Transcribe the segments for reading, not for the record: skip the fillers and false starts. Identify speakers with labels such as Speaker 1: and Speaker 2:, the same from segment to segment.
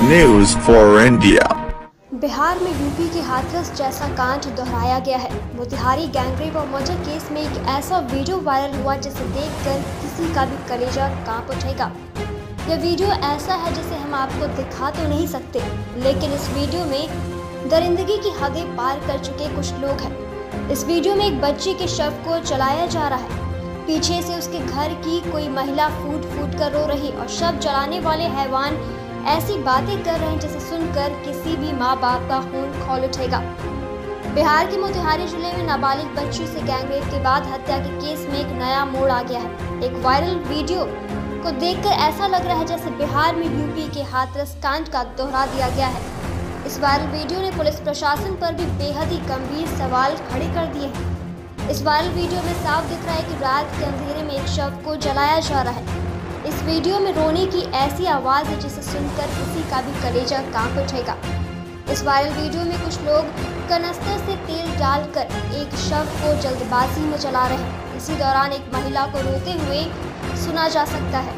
Speaker 1: News for India।
Speaker 2: Bihar में UP के हाथरस जैसा कांड दोहराया गया है। मोतिहारी गैंगरेप और मर्डर केस में एक ऐसा वीडियो वायरल हुआ जिसे देखकर किसी का भी कलेजा कांप उठेगा। यह वीडियो ऐसा है जिसे हम आपको दिखा तो नहीं सकते, लेकिन इस वीडियो में दरिंदगी की हदें पार कर चुके कुछ लोग हैं। इस वीडियो में एक बच्चे के शव को जलाया जा रहा है। पीछे से उसके घर की कोई महिला फूट फूट कर रो रही और शव जलाने वाले हैवान ऐसी बातें कर रहे हैं जिसे सुनकर किसी भी माँ बाप का खून खौल उठेगा। बिहार के मोतिहारी जिले में नाबालिग बच्ची से गैंगरेप के बाद हत्या के केस में एक नया मोड़ आ गया है। एक वायरल वीडियो को देखकर ऐसा लग रहा है जैसे बिहार में यूपी के हाथरस कांड का दोहरा दिया गया है। इस वायरल वीडियो ने पुलिस प्रशासन पर भी बेहद ही गंभीर सवाल खड़े कर दिए हैं। इस वायरल वीडियो में साफ दिख रहा है कि रात के अंधेरे में एक शव को जलाया जा रहा है। इस वीडियो में रोने की ऐसी आवाज़ है जिसे सुनकर किसी का भी कलेजा कांप उठेगा। इस वायरल वीडियो में कुछ लोग कनस्तर से तेल डालकर एक शव को जल्दबाजी में जला रहे हैं। इसी दौरान एक महिला को रोते हुए सुना जा सकता है।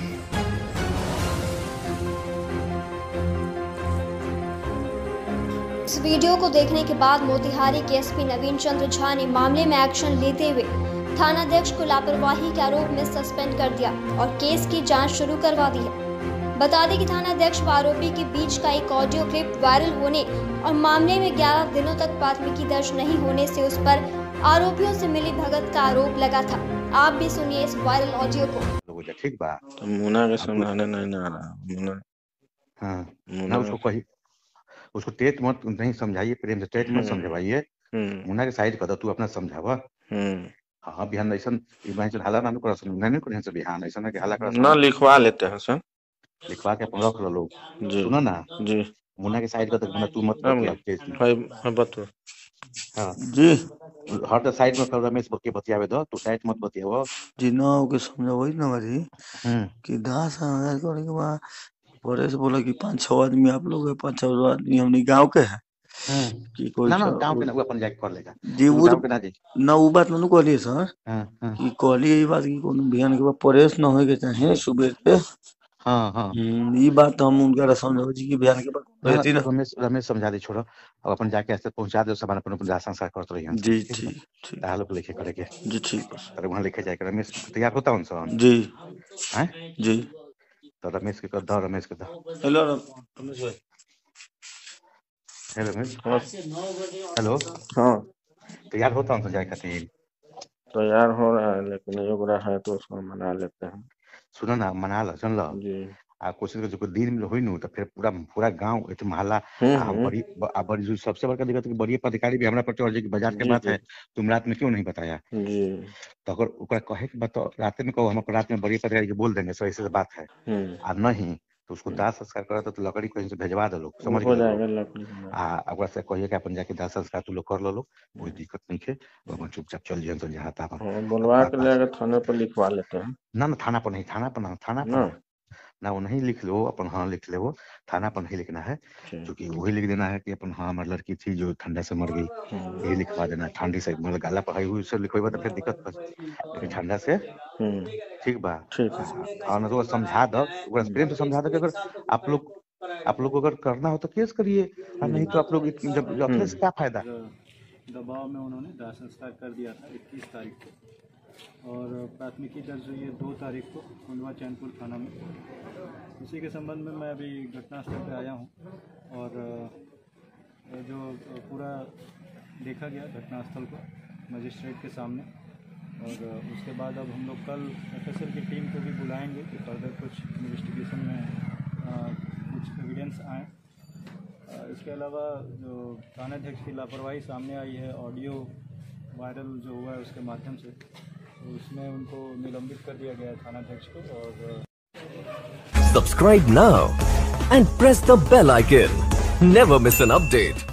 Speaker 2: इस वीडियो को देखने के बाद मोतिहारी के एसपी नवीन चंद्र झा ने मामले में एक्शन लेते हुए थानाध्यक्ष को लापरवाही के आरोप में सस्पेंड कर दिया और केस की जांच शुरू करवा दी है। बता दें कि थानाध्यक्ष व आरोपी के बीच का एक ऑडियो क्लिप वायरल होने और मामले में 11 दिनों तक प्राथमिकी दर्ज नहीं होने से उस पर आरोपियों से मिली भगत का आरोप लगा था। आप भी सुनिए इस वायरल ऑडियो को।
Speaker 3: ठीक बा
Speaker 4: तो मुना के समझाने नहीं आ रहा मुना।
Speaker 3: हाँ मुना उसको टेट मत नहीं समझाइए, प्रेम से टेट मत समझवाइए। मुना के साइड कर तू अपना समझावा। हाँ बिहान ऐसा हाला ना कर नहीं कर से बिहान ऐसा ना कि हाला कर
Speaker 4: ना लिखवा लेते हैं सर,
Speaker 3: लिखवा के अपन रख लो लोग। सुनो ना
Speaker 4: जी,
Speaker 3: मुना के साइड कर मुना तू मत बतिया केस में।
Speaker 4: हां बतो
Speaker 3: हां
Speaker 4: जी,
Speaker 3: हर द साइड में कर रमेश के बतियावे दो, तू साइड मत बतियावो
Speaker 5: जी। ना के समझावई ना भाई कि 10,000 करे के बाद बड़े से बोला कि 5-6 आदमी आप लोग है, 5-6 आदमी हमनी गांव के है कि कोई
Speaker 3: ना गांव के ना अपन जाके कर लेगा
Speaker 5: जी। वो
Speaker 3: गांव के ना जी
Speaker 5: ना वो बात नहीं कहलिए सर कि कहलिए ये बात कि कोनो बिहान के बाद परेश ना होए के चाहे सुबह पे।
Speaker 3: हां
Speaker 5: ये बात हम उनका समझाओ जी कि बिहान के बाद
Speaker 3: रमेश समझा दे, छोड़ो अब अपन जाके ऐसे पहुंचा दो सामान अपन दाह संस्कार करते रहिए
Speaker 5: जी। ठीक
Speaker 3: लोग लिखे करे के
Speaker 5: जी, ठीक
Speaker 3: अरे वहां लिखे जाके रमेश तैयार होता हूं सर
Speaker 5: जी
Speaker 3: हैं
Speaker 5: जी।
Speaker 3: तो रमेश के कर दो, रमेश के दो।
Speaker 5: हेलो रमेश भाई।
Speaker 3: हेलो रमेश, हेलो
Speaker 4: हाँ
Speaker 3: तैयार होता हूं जाए खातिर
Speaker 4: तैयार हो रहा है, लेकिन योगरा है तो उसको मना लेते हैं।
Speaker 3: सुनो ना मना लो, सुन लो
Speaker 4: जी।
Speaker 3: आ कोशिश कर दिन में होई नु तो फिर पूरा गांव एक मोहल्ला बड़ी जो सबसे बड़का दिक्कत है कि बड़ी अधिकारी भी हमरा पर चढ़ जाए कि बाजार के बात है, तुम रात में क्यों नहीं बताया
Speaker 4: जी।
Speaker 3: तो अगर ओकरा कहे के बताओ रात में कहो, हम रात में बड़ी अधिकारी के बोल देंगे, सो ऐसे बात है। और नहीं तो उसको दाह संस्कार करा तो लकड़ी कहीं से भेजवा दो लोग, समझ
Speaker 4: हो
Speaker 3: गए
Speaker 4: जाएगा लकड़ी।
Speaker 3: ओकरा से कहिए कि अपन जाके दाह संस्कार तू लोग कर लो, कोई दिक्कत नहीं है, अपन चुपचाप चल जाए तो जहाँ था
Speaker 4: बुलवा के लेकर थाने पर लिखवा लेते हैं।
Speaker 3: ना थाना पर नहीं, थाना पर ना वो नहीं लिख लो अपन, हाँ लिख ले वो थाना पर नहीं लिखना है, क्योंकि वही लिख देना है कि अपन हाँ हमारी लड़की थी जो ठंडा से मर गई, यही लिखवा देना। ठंडी से मतलब गाला पढ़ाई हुई उससे लिखवा तो फिर दिक्कत पर, लेकिन ठंडा से ठीक बा। हाँ ना तो समझा दो, प्रेम से समझा दो कि अगर आप लोग अगर करना हो तो केस करिए, और नहीं तो आप लोग जब अपने से क्या फायदा।
Speaker 6: दबाव में उन्होंने दाह संस्कार कर दिया था 21 तारीख को, और प्राथमिकी दर्ज हुई है 2 तारीख को कुंडवा चैनपुर थाना में। इसी के संबंध में मैं अभी घटनास्थल पर आया हूं और जो पूरा देखा गया घटनास्थल को मजिस्ट्रेट के सामने, और उसके बाद अब हम लोग कल एफएसएल की टीम को भी बुलाएंगे कि फर्दर कुछ इन्वेस्टिगेशन में कुछ एविडेंस आए। इसके अलावा जो थानाध्यक्ष की लापरवाही सामने आई है, ऑडियो वायरल जो हुआ है उसके माध्यम से, तो उसमें उनको निलंबित कर दिया गया है थानाध्यक्ष को। और
Speaker 7: subscribe now and press the bell icon, never miss an update.